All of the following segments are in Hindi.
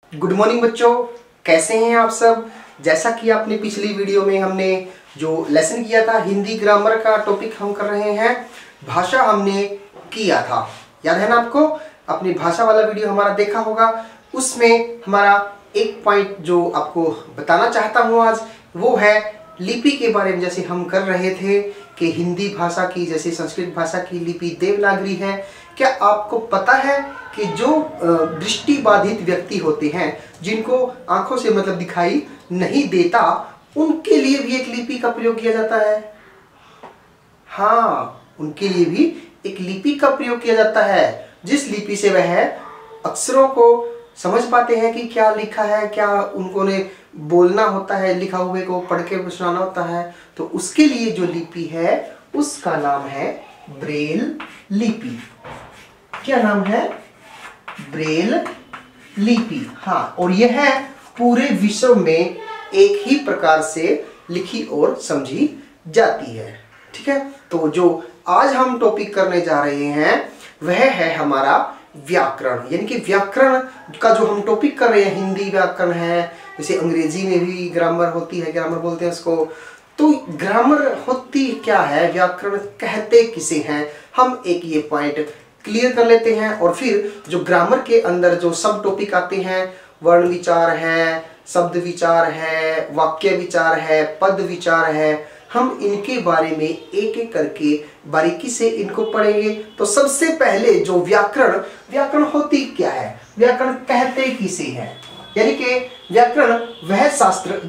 गुड मॉर्निंग बच्चों, कैसे हैं आप सब। जैसा कि आपने पिछली वीडियो में हमने जो लेसन किया था हिंदी ग्रामर का टॉपिक हम कर रहे हैं, भाषा हमने किया था, याद है ना आपको। अपनी भाषा वाला वीडियो हमारा देखा होगा। उसमें हमारा एक पॉइंट जो आपको बताना चाहता हूँ आज, वो है लिपि के बारे में। जैसे हम कर रहे थे कि हिंदी भाषा की जैसे संस्कृत भाषा की लिपि देवनागरी है। क्या आपको पता है कि जो दृष्टिबाधित व्यक्ति होते हैं, जिनको आंखों से मतलब दिखाई नहीं देता, उनके लिए भी एक लिपि का प्रयोग किया जाता है। हाँ, उनके लिए भी एक लिपि का प्रयोग किया जाता है, जिस लिपि से वह अक्षरों को समझ पाते हैं कि क्या लिखा है, क्या उनको ने बोलना होता है, लिखा हुए को पढ़ के सुनाना होता है। तो उसके लिए जो लिपि है उसका नाम है ब्रेल लिपि। क्या नाम है? ब्रेल लिपि। हाँ, और यह पूरे विश्व में एक ही प्रकार से लिखी और समझी जाती है। ठीक है, तो जो आज हम टॉपिक करने जा रहे हैं वह है हमारा व्याकरण। यानी कि व्याकरण का जो हम टॉपिक कर रहे हैं, हिंदी व्याकरण है, जैसे अंग्रेजी में भी ग्रामर होती है, ग्रामर बोलते हैं इसको। तो ग्रामर होती क्या है, व्याकरण कहते किसे हैं, हम एक ये पॉइंट क्लियर कर लेते हैं। और फिर जो ग्रामर के अंदर जो सब टॉपिक आते हैं, वर्ण विचार है, शब्द विचार है, वाक्य विचार है, पद विचार है, हम इनके बारे में एक एक करके बारीकी से इनको पढ़ेंगे। तो सबसे पहले जो व्याकरण होती क्या है, व्याकरण कहते किसे हैं। यानी कि व्याकरण वह शास्त्र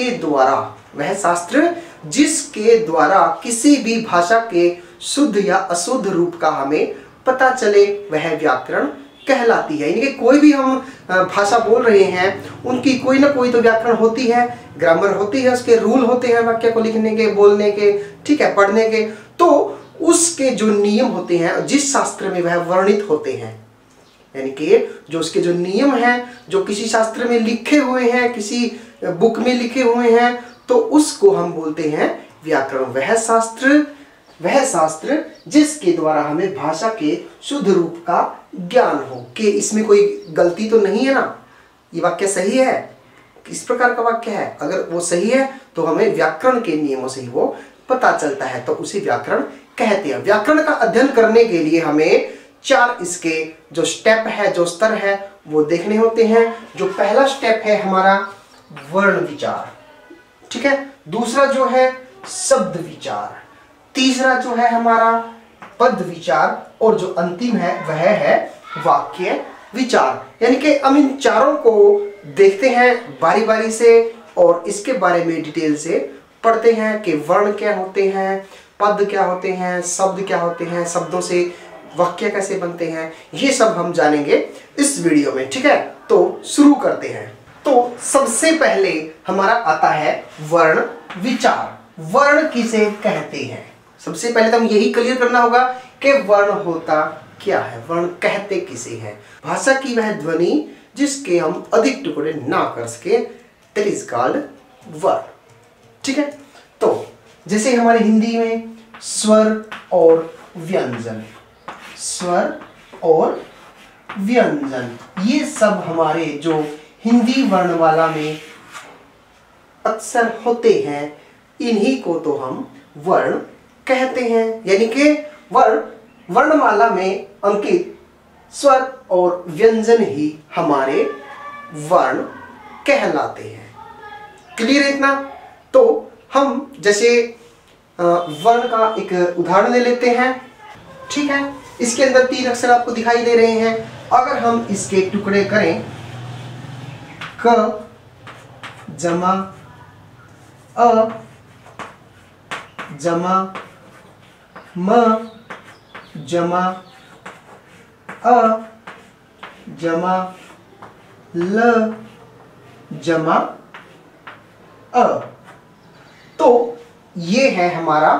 जिसके द्वारा किसी भी भाषा के शुद्ध या अशुद्ध रूप का हमें पता चले, वह व्याकरण कहलाती है। यानी कि कोई भी हम भाषा बोल रहे हैं, उनकी कोई ना कोई तो व्याकरण होती है, ग्रामर होती है, उसके रूल होते हैं वाक्य को लिखने के, बोलने के, ठीक है, पढ़ने के। तो उसके जो नियम होते हैं, जिस शास्त्र में वह वर्णित होते हैं, यानी कि जो उसके जो नियम हैं, जो किसी शास्त्र में लिखे हुए हैं, किसी बुक में लिखे हुए हैं, तो उसको हम बोलते हैं व्याकरण। वह शास्त्र जिसके द्वारा हमें भाषा के शुद्ध रूप का ज्ञान हो कि इसमें कोई गलती तो नहीं है ना, ये वाक्य सही है, किस प्रकार का वाक्य है। अगर वो सही है तो हमें व्याकरण के नियमों से ही वो पता चलता है, तो उसे व्याकरण कहते हैं। व्याकरण का अध्ययन करने के लिए हमें 4 इसके जो स्टेप है, जो स्तर है, वो देखने होते हैं। जो पहला स्टेप है हमारा वर्ण विचार, ठीक है। दूसरा जो है शब्द विचार, तीसरा जो है हमारा पद विचार, और जो अंतिम है वह है वाक्य विचार। यानी कि हम इन चारों को देखते हैं बारी बारी से, और इसके बारे में डिटेल से पढ़ते हैं कि वर्ण क्या होते हैं, पद क्या होते हैं, शब्द क्या होते हैं, शब्दों से वाक्य कैसे बनते हैं, ये सब हम जानेंगे इस वीडियो में। ठीक है, तो शुरू करते हैं। तो सबसे पहले हमारा आता है वर्ण विचार। वर्ण किसे कहते हैं, सबसे पहले तो हम यही क्लियर करना होगा कि वर्ण होता क्या है, वर्ण कहते किसे हैं। भाषा की वह ध्वनि जिसके हम अधिक टुकड़े ना कर सके, दैट इज कॉल्ड वर्ण। ठीक है, तो जैसे हमारे हिंदी में स्वर और व्यंजन, ये सब हमारे जो हिंदी वर्णमाला में अक्सर होते हैं, इन्हीं को तो हम वर्ण कहते हैं। यानी कि वर्णमाला में अंकित स्वर और व्यंजन ही हमारे वर्ण कहलाते हैं। क्लियर है इतना? तो हम जैसे वर्ण का एक उदाहरण ले लेते हैं। ठीक है, इसके अंदर 3 अक्षर आपको दिखाई दे रहे हैं। अगर हम इसके टुकड़े करें, क जमा अ जमा म जमा अ जमा ल जमा अ, तो ये है हमारा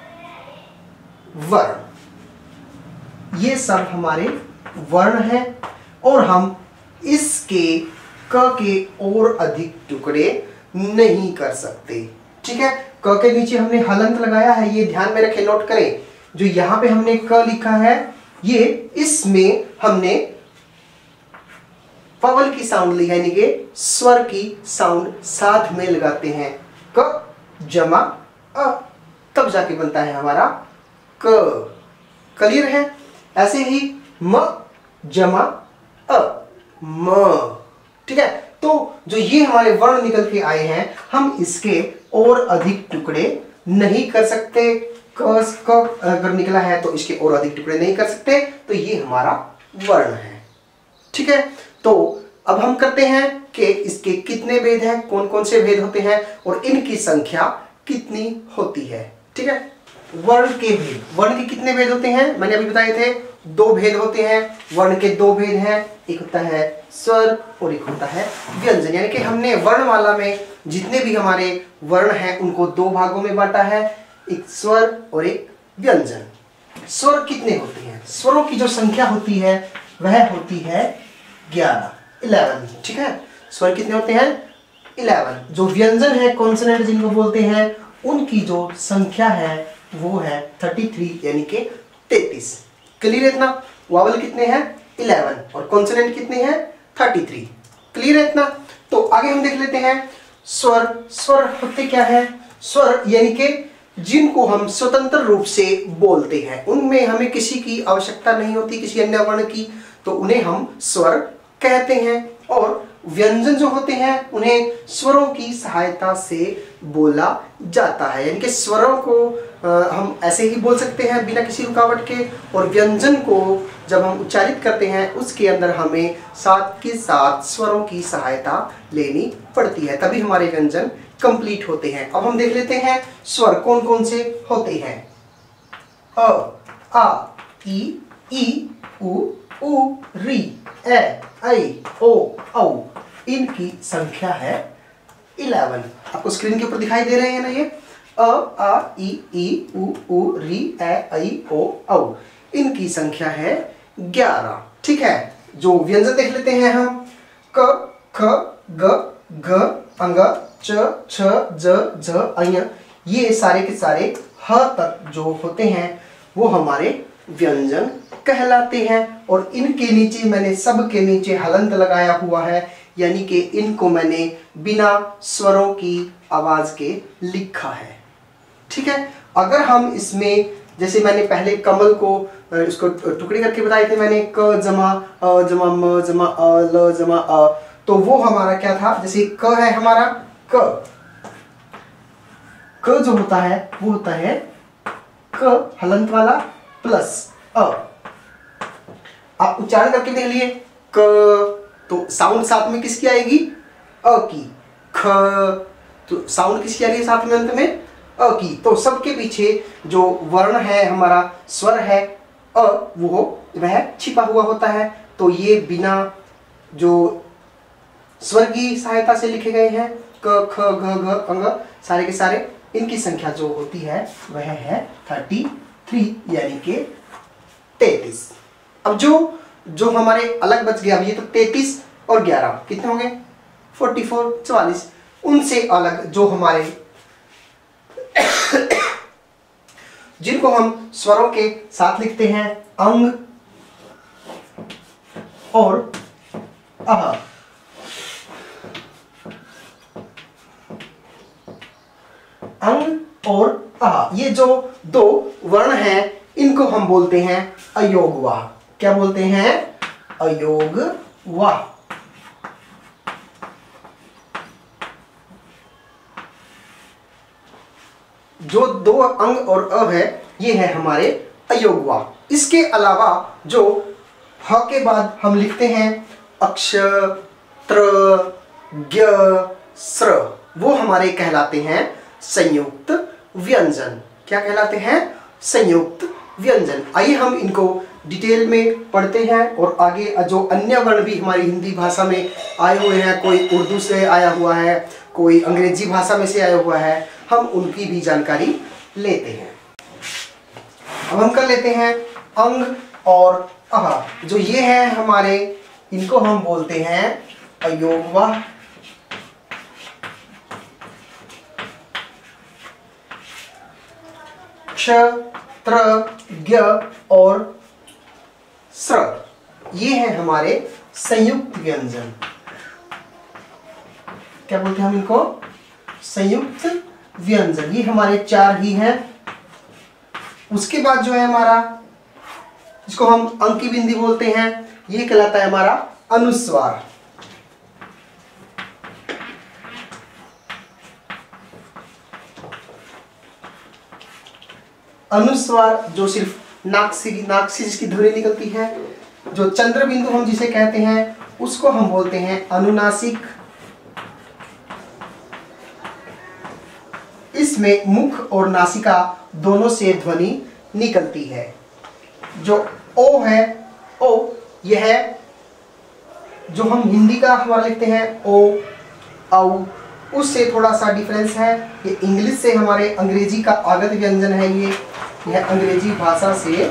वर्ण। ये सब हमारे वर्ण हैं, और हम इसके क के और अधिक टुकड़े नहीं कर सकते। ठीक है, क के नीचे हमने हलंत लगाया है, ये ध्यान में रखें, नोट करें। जो यहां पे हमने क लिखा है, ये इसमें हमने ववल की साउंड ली है, यानी कि स्वर की साउंड साथ में लगाते हैं, क जमा अ, तब जाके बनता है हमारा क। क्लियर है? ऐसे ही म जमा अ, म। ठीक है, तो जो ये हमारे वर्ण निकल के आए हैं, हम इसके और अधिक टुकड़े नहीं कर सकते। क अगर निकला है तो इसके और अधिक टुकड़े नहीं कर सकते, तो ये हमारा वर्ण है। ठीक है, तो अब हम करते हैं कि इसके कितने भेद हैं, कौन कौन से भेद होते हैं और इनकी संख्या कितनी होती है। ठीक है, वर्ण के भेद, वर्ण के कितने भेद होते हैं मैंने अभी बताए थे, 2 भेद होते हैं। वर्ण के 2 भेद हैं, एक होता है स्वर और एक होता है व्यंजन। यानी कि हमने वर्णमाला में जितने भी हमारे वर्ण हैं उनको 2 भागों में बांटा है, एक स्वर और एक व्यंजन। स्वर कितने होते हैं? स्वरों की जो संख्या होती है वह होती है 11। ठीक है, स्वर कितने होते हैं? 11। जो व्यंजन है, कॉन्सोनेंट जिनको बोलते हैं, उनकी जो संख्या है वो है 33, यानी कि 33। क्लियर है इतना? वावल कितने हैं? 11 और कॉन्सोनेंट कितने हैं? 33। क्लियर है इतना? तो आगे हम देख लेते हैं स्वर। स्वर होते क्या है? स्वर यानी कि जिनको हम स्वतंत्र रूप से बोलते हैं, उनमें हमें किसी की आवश्यकता नहीं होती, किसी अन्य वर्ण की, तो उन्हें हम स्वर कहते हैं। और व्यंजन जो होते हैं उन्हें स्वरों की सहायता से बोला जाता है, यानी कि स्वरों को हम ऐसे ही बोल सकते हैं बिना किसी रुकावट के, और व्यंजन को जब हम उच्चारित करते हैं उसके अंदर हमें साथ के साथ स्वरों की सहायता लेनी पड़ती है, तभी हमारे व्यंजन कंप्लीट होते हैं। अब हम देख लेते हैं स्वर कौन कौन से होते हैं। अ, आ, ई, उ, री, ए, ऐ, ओ, औ। इनकी संख्या है 11। आपको स्क्रीन के ऊपर दिखाई दे रहे हैं ना ये? अ, आ, ई, उ, री, ए, ऐ, ओ, औ। इनकी संख्या है 11। ठीक है, जो व्यंजन देख लेते हैं हम। क, ख, ग, घ, अंग, च, छ, ज, झ, अय। ये सारे के सारे ह तक जो होते हैं वो हमारे व्यंजन कहलाते हैं। और इनके नीचे मैंने सबके नीचे हलंत लगाया हुआ है, यानी कि इनको मैंने बिना स्वरों की आवाज के लिखा है। ठीक है, अगर हम इसमें, जैसे मैंने पहले कमल को इसको टुकड़े करके बताए थे मैंने, क जमा अ जमा म जमा अ ल जमा अ, तो वो हमारा क्या था? जैसे क है हमारा, क जो होता है वो होता है क हलंत वाला प्लस अ। आप उच्चारण करके देख लिए, क तो साउंड साथ में किसकी आएगी? अ की। ख तो साउंड किसकी आ रही है साथ में अंत में? अ की। तो सबके पीछे जो वर्ण है हमारा, स्वर है अ, वह छिपा हुआ होता है। तो ये बिना जो स्वर की सहायता से लिखे गए हैं, क, ख, घ, घ, अंग, सारे के सारे, इनकी संख्या जो होती है वह है 33, यानी कि 33। अब जो हमारे अलग बच गया, अब ये तो 33 और 11 कितने हो गए? 44, 44। उनसे अलग जो हमारे जिनको हम स्वरों के साथ लिखते हैं, अंग और अह। अंग और अह, ये जो 2 वर्ण हैं इनको हम बोलते हैं अयोगवाह। क्या बोलते हैं? अयोगवाह। जो 2 अंग और अ है, ये है हमारे अयोगवाह। इसके अलावा जो ह के बाद हम लिखते हैं अक्ष, त्र, ज्ञ, स्र, वो हमारे कहलाते हैं संयुक्त व्यंजन। क्या कहलाते हैं? संयुक्त व्यंजन। आइए हम इनको डिटेल में पढ़ते हैं और आगे जो अन्य वर्ण भी हमारी हिंदी भाषा में आए हुए हैं, कोई उर्दू से आया हुआ है, कोई अंग्रेजी भाषा में से आया हुआ है, हम उनकी भी जानकारी लेते हैं। अब हम कर लेते हैं अंग और अह। जो ये है हमारे, इनको हम बोलते हैं अयोगवाह। क्ष, त्र, ज्ञ और स्र, ये हैं हमारे संयुक्त व्यंजन। क्या बोलते हैं हम इनको? संयुक्त व्यंजन। ये हमारे 4 ही हैं। उसके बाद जो है हमारा, जिसको हम अंकी बिंदी बोलते हैं, ये कहलाता है हमारा अनुस्वार। अनुस्वार जो सिर्फ नाक से जिसकी ध्वनि निकलती है, जो चंद्र बिंदु हम जिसे कहते हैं, उसको हम बोलते हैं अनुनासिक। इसमें मुख और नासिका दोनों से ध्वनि निकलती है। जो ओ है, ओ यह है जो हम हिंदी का हमारा लिखते हैं ओ, औ, उससे थोड़ा सा डिफरेंस है। ये इंग्लिश से हमारे अंग्रेजी का आगत व्यंजन है। यह अंग्रेजी भाषा से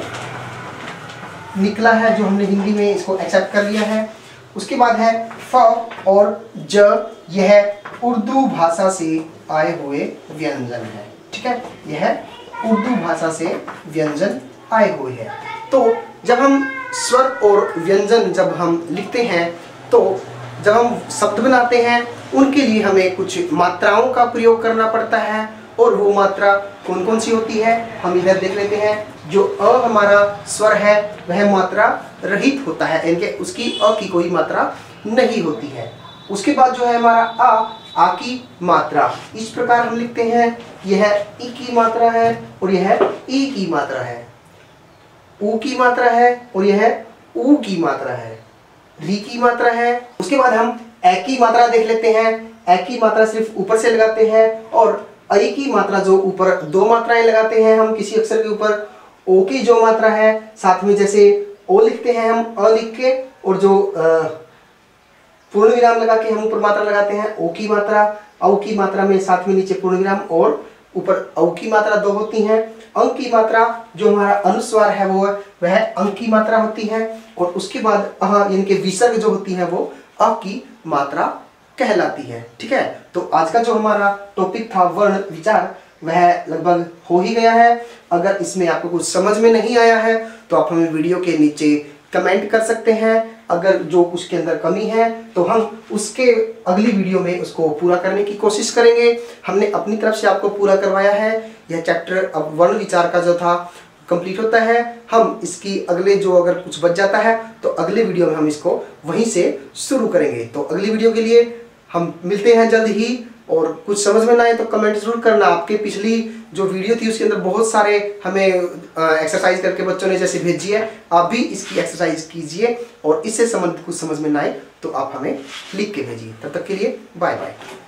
निकला है, जो हमने हिंदी में इसको एक्सेप्ट कर लिया है। उसके बाद है फ और ज, यह उर्दू भाषा से आए हुए व्यंजन है। ठीक है, यह उर्दू भाषा से व्यंजन आए हुए हैं। तो जब हम स्वर और व्यंजन जब हम लिखते हैं, तो जब हम शब्द बनाते हैं, उनके लिए हमें कुछ मात्राओं का प्रयोग करना पड़ता है। और वो मात्रा कौन कौन सी होती है, हम इधर देख लेते हैं। जो अ हमारा स्वर है, वह मात्रा रहित होता है, यानी कि उसकी अ की कोई मात्रा नहीं होती है। उसके बाद जो है हमारा आ की मात्रा, इस प्रकार हम लिखते हैं। यह ई की मात्रा है और यह ई की मात्रा है। ऊ की मात्रा है और यह ऊ की मात्रा है। री की मात्रा है। उसके बाद हम ए की मात्रा देख लेते हैं। ए की मात्रा सिर्फ ऊपर से लगाते हैं, और आई की मात्रा जो ऊपर 2 मात्राएं लगाते हैं हम किसी अक्षर के ऊपर। ओ की जो मात्रा है, साथ में जैसे ओ लिखते हैं हम अ लिख के, और जो पूर्ण विराम लगा के हम ऊपर मात्रा लगाते हैं ओ की मात्रा। औ की मात्रा में साथ में नीचे पूर्ण विराम और ऊपर औ की मात्रा 2 होती हैं। अंक की मात्रा जो हमारा अनुस्वार है, वह अंक की मात्रा होती है। और उसके बाद यानी कि विसर्ग जो होती है, वो अ की मात्रा कहलाती है। ठीक है, तो आज का जो हमारा टॉपिक था वर्ण विचार, वह लगभग हो ही गया है। अगर इसमें आपको कुछ समझ में नहीं आया है, तो आप हमें वीडियो के नीचे कमेंट कर सकते हैं। अगर जो उसके अंदर कमी है, तो हम उसके अगली वीडियो में उसको पूरा करने की कोशिश करेंगे। हमने अपनी तरफ से आपको पूरा करवाया है। यह चैप्टर अब वर्ण विचार का जो था कंप्लीट होता है। हम इसकी अगले जो अगर कुछ बच जाता है, तो अगले वीडियो में हम इसको वहीं से शुरू करेंगे। तो अगली वीडियो के लिए हम मिलते हैं जल्द ही। और कुछ समझ में ना आए तो कमेंट जरूर करना। आपके पिछली जो वीडियो थी, उसके अंदर बहुत सारे हमें एक्सरसाइज करके बच्चों ने जैसे भेजी है, आप भी इसकी एक्सरसाइज कीजिए। और इससे संबंधित कुछ समझ में ना आए तो आप हमें लिख के भेजिए। तब तक के लिए बाय बाय।